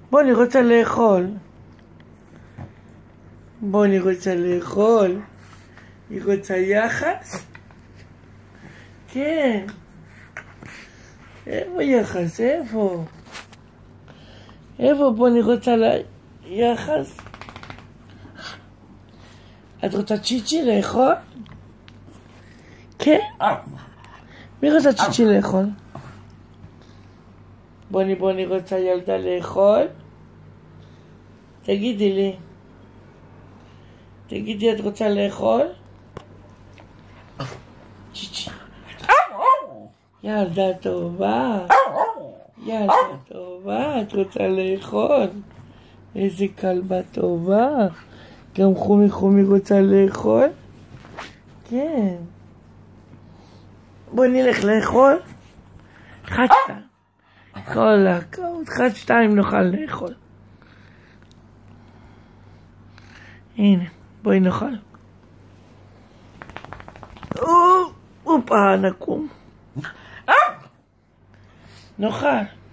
בוא, אני רוצה לאכול. בוא, אני רוצה לאכול. היא רוצה יחס? כן. איפה יחס? איפה? איפה? בוא, אני רוצה יחס? את רוצה צ'יצ'י לאכול? כן? מי רוצה צ'יצ'י לאכול? בוא, אני רוצה ילדה לאכול? תגידי לי. תגידי, את רוצה לאכול? צ'יצ'י. ילדה טובה. ילדה טובה, את רוצה לאכול? איזה כלבה טובה. גם חומי רוצה לאכול? כן. בוא נלך לאכול. 1, 2. כל הכבוד. 1, 2 נוכל לאכול. הנה, בואי נאכל. הופה, נקום. נאכל.